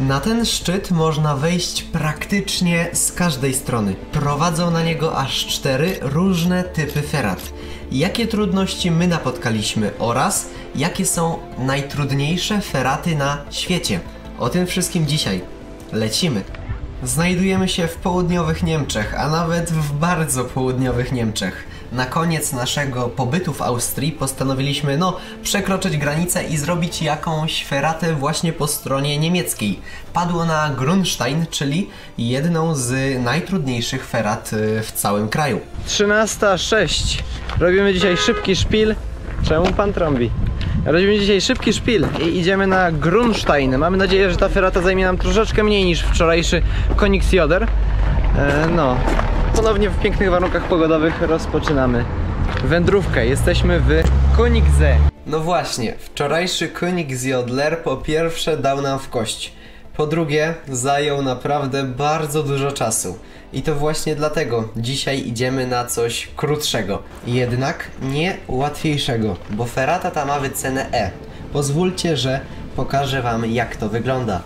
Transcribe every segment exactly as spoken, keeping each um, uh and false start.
Na ten szczyt można wejść praktycznie z każdej strony. Prowadzą na niego aż cztery różne typy ferat. Jakie trudności my napotkaliśmy oraz jakie są najtrudniejsze feraty na świecie? O tym wszystkim dzisiaj. Lecimy! Znajdujemy się w południowych Niemczech, a nawet w bardzo południowych Niemczech. Na koniec naszego pobytu w Austrii postanowiliśmy, no, przekroczyć granicę i zrobić jakąś feratę właśnie po stronie niemieckiej. Padło na Grundstein, czyli jedną z najtrudniejszych ferat w całym kraju. trzynasta sześć. Robimy dzisiaj szybki szpil. Czemu pan trąbi? Robimy dzisiaj szybki szpil i idziemy na Grundstein. Mamy nadzieję, że ta ferata zajmie nam troszeczkę mniej niż wczorajszy Königsjoder. E, no, ponownie w pięknych warunkach pogodowych rozpoczynamy wędrówkę. Jesteśmy w Königssee. No właśnie, wczorajszy Königsjodler po pierwsze dał nam w kość. Po drugie, zajął naprawdę bardzo dużo czasu. I to właśnie dlatego dzisiaj idziemy na coś krótszego. Jednak nie łatwiejszego, bo ferata ta ma wycenę E. Pozwólcie, że pokażę wam, jak to wygląda.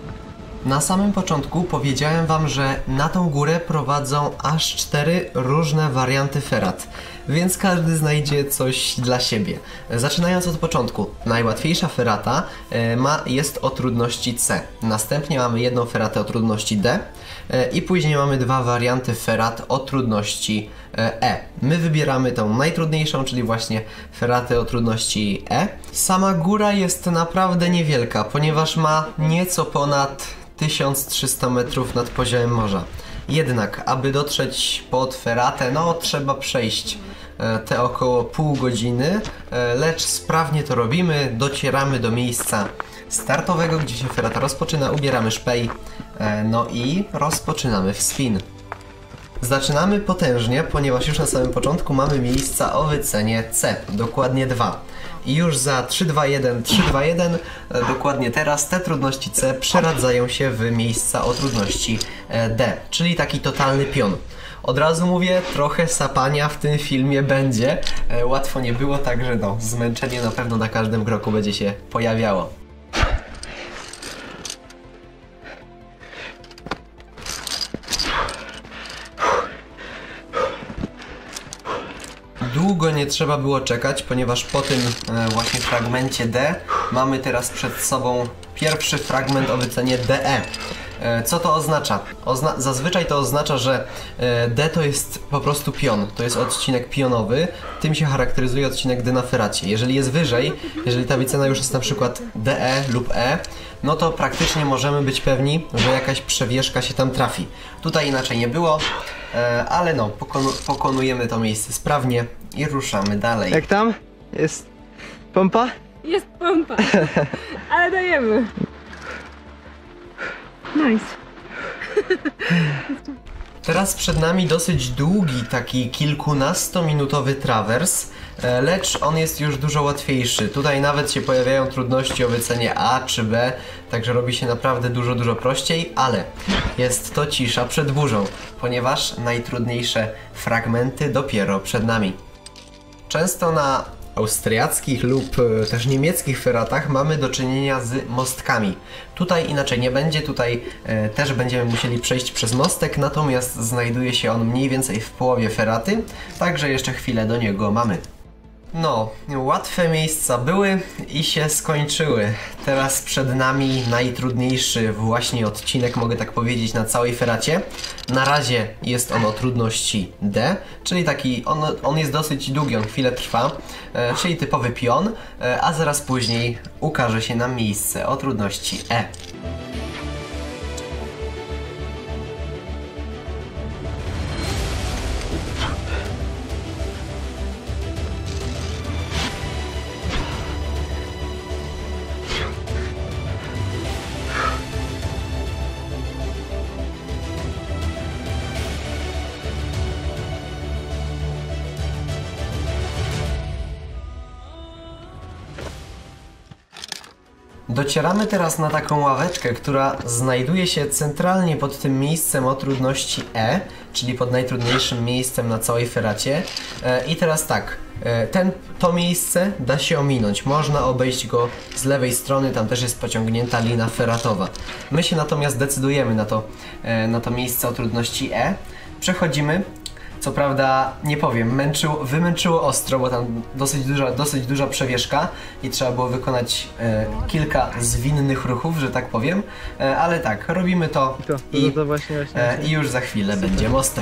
Na samym początku powiedziałem wam, że na tą górę prowadzą aż cztery różne warianty ferat, więc każdy znajdzie coś dla siebie. Zaczynając od początku, najłatwiejsza ferata e, ma, jest o trudności C. Następnie mamy jedną feratę o trudności D e, i później mamy dwa warianty ferat o trudności E. My wybieramy tą najtrudniejszą, czyli właśnie feratę o trudności E. Sama góra jest naprawdę niewielka, ponieważ ma nieco ponad tysiąc trzysta metrów nad poziomem morza. Jednak, aby dotrzeć pod feratę, no trzeba przejść e, te około pół godziny, e, lecz sprawnie to robimy, docieramy do miejsca startowego, gdzie się ferata rozpoczyna, ubieramy szpej, e, no i rozpoczynamy wspin. Zaczynamy potężnie, ponieważ już na samym początku mamy miejsca o wycenie C, dokładnie dwa. I już za trzy dwa jeden, trzy dwa jeden, e, dokładnie teraz te trudności C przeradzają się w miejsca o trudności e, D, czyli taki totalny pion. Od razu mówię, trochę sapania w tym filmie będzie, e, łatwo nie było, także no, zmęczenie na pewno na każdym kroku będzie się pojawiało. Długo nie trzeba było czekać, ponieważ po tym e, właśnie fragmencie D mamy teraz przed sobą pierwszy fragment o wycenie D E. E, co to oznacza? Ozna zazwyczaj to oznacza, że e, D to jest po prostu pion, to jest odcinek pionowy, tym się charakteryzuje odcinek D na feracie. Jeżeli jest wyżej, jeżeli ta wycena już jest na przykład D E lub E, no to praktycznie możemy być pewni, że jakaś przewieszka się tam trafi. Tutaj inaczej nie było, e, ale no, pokonu pokonujemy to miejsce sprawnie i ruszamy dalej. Jak tam? Jest pompa? Jest pompa, ale dajemy. Nice. Teraz przed nami dosyć długi, taki kilkunastominutowy trawers, lecz on jest już dużo łatwiejszy. Tutaj nawet się pojawiają trudności o wycenie A czy B, także robi się naprawdę dużo, dużo prościej, ale jest to cisza przed burzą, ponieważ najtrudniejsze fragmenty dopiero przed nami. Często na austriackich lub też niemieckich feratach mamy do czynienia z mostkami. Tutaj inaczej nie będzie, tutaj e, też będziemy musieli przejść przez mostek, natomiast znajduje się on mniej więcej w połowie feraty, także jeszcze chwilę do niego mamy. No, łatwe miejsca były i się skończyły. Teraz przed nami najtrudniejszy właśnie odcinek, mogę tak powiedzieć, na całej feracie. Na razie jest on o trudności D, czyli taki, on, on jest dosyć długi, on chwilę trwa, e, czyli typowy pion, e, a zaraz później ukaże się nam miejsce o trudności E. Docieramy teraz na taką ławeczkę, która znajduje się centralnie pod tym miejscem o trudności E, czyli pod najtrudniejszym miejscem na całej feracie. I teraz tak, Ten, to miejsce da się ominąć, można obejść go z lewej strony, tam też jest pociągnięta lina ferratowa. My się natomiast decydujemy na to, na to miejsce o trudności E. Przechodzimy, co prawda nie powiem, męczyło, wymęczyło ostro, bo tam dosyć duża, dosyć duża przewieszka i trzeba było wykonać e, kilka zwinnych ruchów, że tak powiem, e, ale tak, robimy to, to, i, to, to właśnie, właśnie, e, i już za chwilę Super. będzie mostek.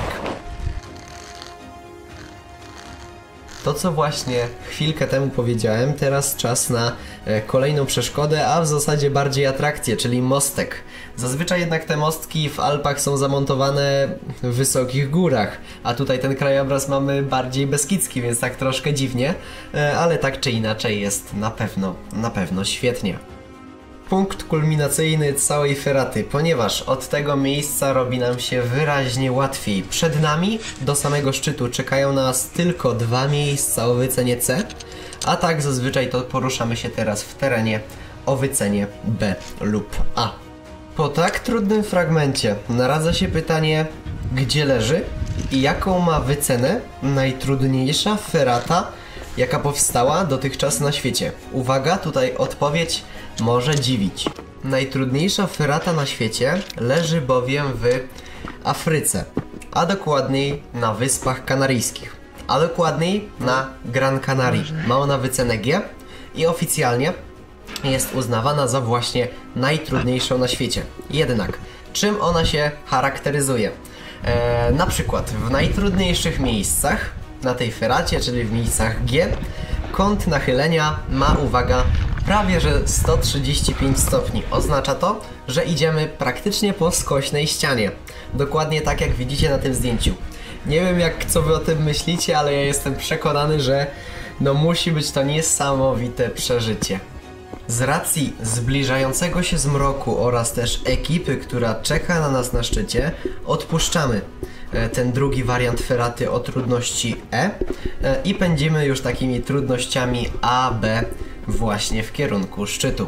To, co właśnie chwilkę temu powiedziałem, teraz czas na e, kolejną przeszkodę, a w zasadzie bardziej atrakcję, czyli mostek. Zazwyczaj jednak te mostki w Alpach są zamontowane w wysokich górach, a tutaj ten krajobraz mamy bardziej beskidzki, więc tak troszkę dziwnie, e, ale tak czy inaczej jest na pewno, na pewno świetnie. Punkt kulminacyjny całej feraty, ponieważ od tego miejsca robi nam się wyraźnie łatwiej. Przed nami do samego szczytu czekają nas tylko dwa miejsca o wycenie C, a tak zazwyczaj to poruszamy się teraz w terenie o wycenie B lub A. Po tak trudnym fragmencie naradza się pytanie, gdzie leży i jaką ma wycenę najtrudniejsza ferata, jaka powstała dotychczas na świecie. Uwaga, tutaj odpowiedź może dziwić. Najtrudniejsza ferata na świecie leży bowiem w Afryce, a dokładniej na Wyspach Kanaryjskich, a dokładniej na Gran Canaria. Ma ona wycenę G i oficjalnie jest uznawana za właśnie najtrudniejszą na świecie. Jednak, czym ona się charakteryzuje? Eee, na przykład w najtrudniejszych miejscach na tej feracie, czyli w miejscach G, kąt nachylenia ma, uwaga, prawie że sto trzydzieści pięć stopni. Oznacza to, że idziemy praktycznie po skośnej ścianie. Dokładnie tak jak widzicie na tym zdjęciu. Nie wiem jak co wy o tym myślicie, ale ja jestem przekonany, że no musi być to niesamowite przeżycie. Z racji zbliżającego się zmroku oraz też ekipy, która czeka na nas na szczycie, odpuszczamy ten drugi wariant feraty o trudności E i pędzimy już takimi trudnościami A, B właśnie w kierunku szczytu.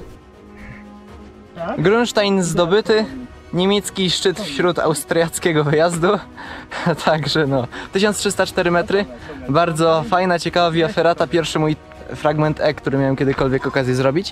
Grunstein zdobyty, niemiecki szczyt wśród austriackiego wyjazdu, także no, tysiąc trzysta cztery metry, bardzo fajna, ciekawa via ferrata, pierwszy mój fragment E, który miałem kiedykolwiek okazję zrobić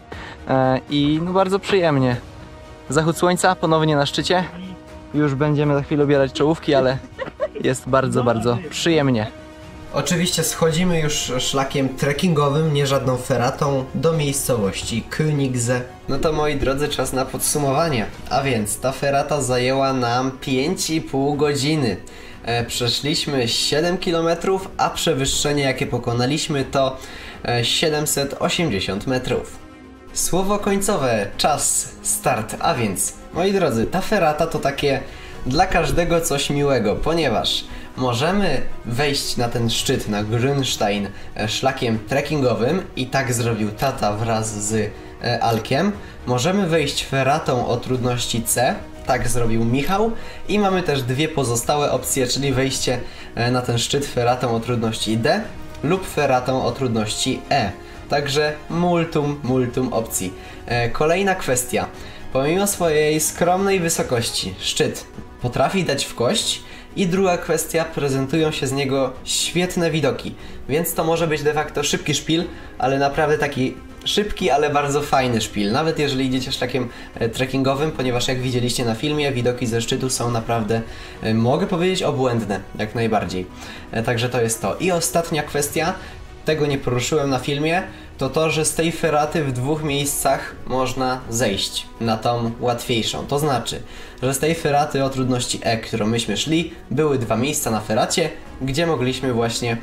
i no bardzo przyjemnie. Zachód słońca, ponownie na szczycie, już będziemy za chwilę ubierać czołówki, ale jest bardzo, bardzo przyjemnie. Oczywiście schodzimy już szlakiem trekkingowym, nie żadną feratą, do miejscowości Königse. No to moi drodzy, czas na podsumowanie. A więc ta ferata zajęła nam pięć i pół godziny. E, przeszliśmy siedem kilometrów, a przewyższenie jakie pokonaliśmy to e, siedemset osiemdziesiąt metrów. Słowo końcowe, czas, start. A więc, moi drodzy, ta ferata to takie dla każdego coś miłego, ponieważ możemy wejść na ten szczyt, na Grunstein, szlakiem trekkingowym i tak zrobił tata wraz z Alkiem. Możemy wejść feratą o trudności C, tak zrobił Michał. I mamy też dwie pozostałe opcje, czyli wejście na ten szczyt feratą o trudności D lub feratą o trudności E. Także multum, multum opcji. Kolejna kwestia. Pomimo swojej skromnej wysokości, szczyt potrafi dać w kość. I druga kwestia, prezentują się z niego świetne widoki, więc to może być de facto szybki szpil, ale naprawdę taki szybki, ale bardzo fajny szpil, nawet jeżeli idziecie szlakiem e, trekkingowym, ponieważ jak widzieliście na filmie, widoki ze szczytu są naprawdę, e, mogę powiedzieć, obłędne, jak najbardziej. E, także to jest to. I ostatnia kwestia, tego nie poruszyłem na filmie, to to, że z tej feraty w dwóch miejscach można zejść na tą łatwiejszą. To znaczy, że z tej feraty o trudności E, którą myśmy szli, były dwa miejsca na feracie, gdzie mogliśmy właśnie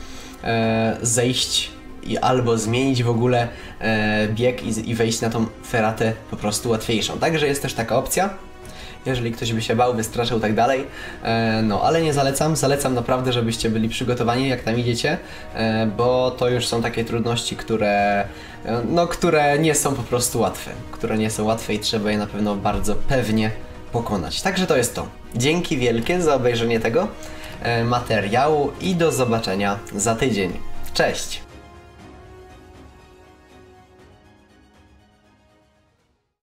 e, zejść i albo zmienić w ogóle e, bieg i, i wejść na tą feratę po prostu łatwiejszą. Także jest też taka opcja. Jeżeli ktoś by się bał, wystraszył i tak dalej, e, no ale nie zalecam, zalecam naprawdę, żebyście byli przygotowani jak tam idziecie, e, bo to już są takie trudności, które, e, no, które nie są po prostu łatwe, które nie są łatwe i trzeba je na pewno bardzo pewnie pokonać. Także to jest to. Dzięki wielkie za obejrzenie tego e, materiału i do zobaczenia za tydzień. Cześć!